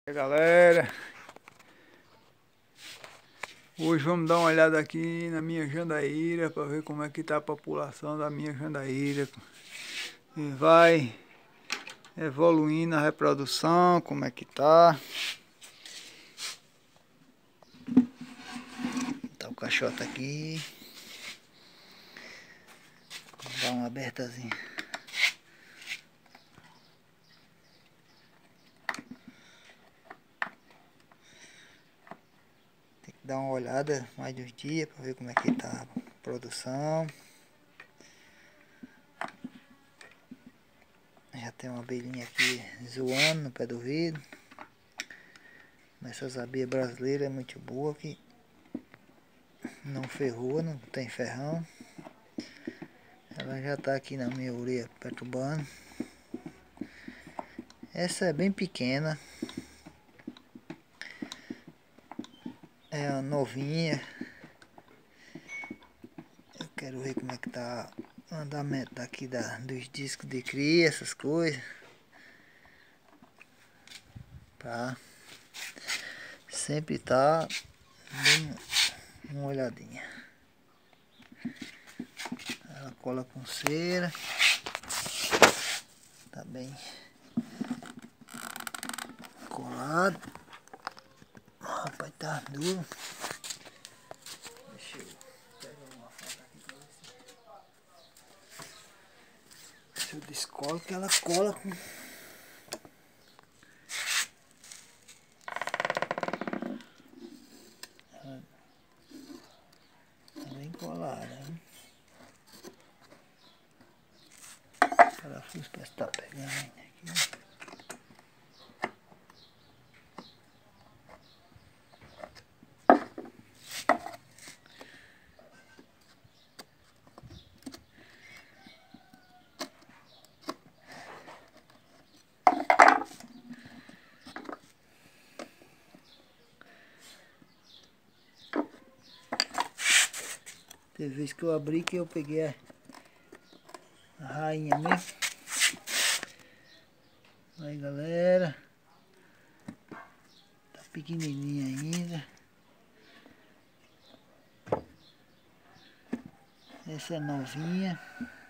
Galera, hoje vamos dar uma olhada aqui na minha jandaíra para ver como é que tá a população da minha jandaíra e vai evoluindo a reprodução, como é que tá. Tá o caixote aqui, vamos dar uma abertazinha. Dar uma olhada mais de uns dias para ver como é que tá a produção. Já tem uma abelhinha aqui zoando no pé do vidro. Mas essas abelhas brasileiras é muito boa, que não ferrou, não tem ferrão. Ela já tá aqui na minha orelha perturbando. Essa é bem pequena. É uma novinha. Eu quero ver como é que tá o andamento daqui dos discos de cria, essas coisas. Pra sempre tá dando uma olhadinha. Ela cola com cera. Tá bem colado. Rapaz, tá duro. Deixa eu pegar uma foto aqui pra ver se eu descolo, que ela cola com... Ela é bem colada, hein? O parafuso parece que tá pegando ainda aqui. Teve vez que eu abri que eu peguei a rainha mesmo. Aí galera, tá pequenininha ainda. Essa é novinha.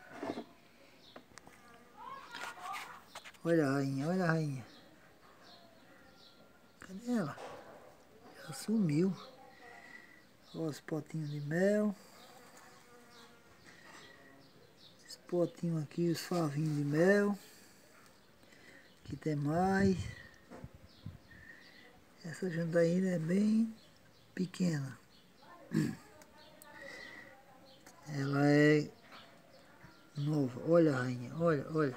Olha a rainha, olha a rainha. Cadê ela? Já sumiu. Olha os potinhos de mel. Esse potinho aqui, os favinhos de mel. Aqui tem mais. Essa jandaíra é bem pequena. Ela é nova. Olha a rainha, olha, olha.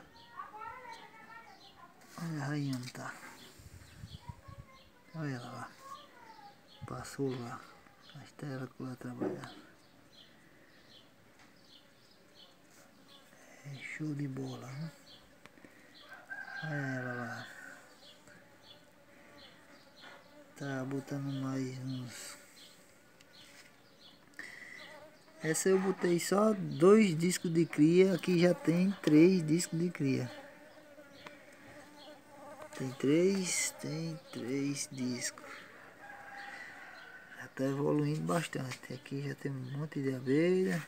Olha a rainha onde tá. Olha ela lá. Passou lá. Até ela que vai trabalhar. É show de bola, né? Olha ela lá. Tá botando mais uns. Essa eu botei só 2 discos de cria. Aqui já tem 3 discos de cria. Tem três discos. Já tá evoluindo bastante. Aqui já tem um monte de abelha.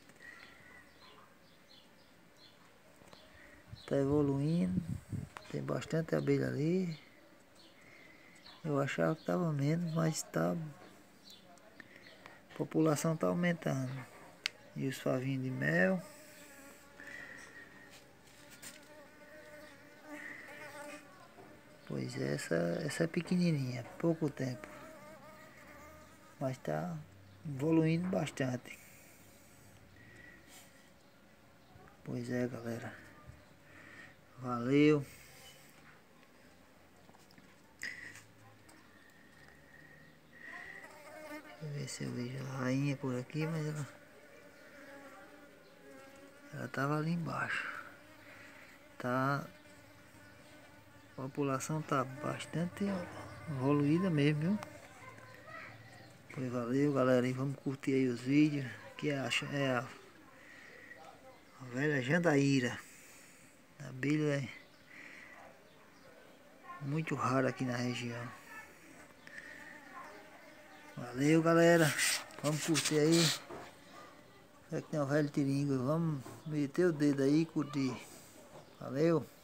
Tá evoluindo. Tem bastante abelha ali. Eu achava que tava menos, mas tá. A população tá aumentando. E os favinhos de mel. Pois é, essa é pequenininha, pouco tempo. Mas tá evoluindo bastante. Pois é, galera. Valeu. Deixa eu ver se eu vejo a rainha por aqui, mas ela tava ali embaixo. Tá. A população tá bastante evoluída mesmo, viu? Pois valeu, galera. E vamos curtir aí os vídeos. Que é a velha jandaíra. A abelha Muito raro aqui na região. Valeu, galera. Vamos curtir aí. É que tem o velho tiringo. Vamos meter o dedo aí e curtir. Valeu.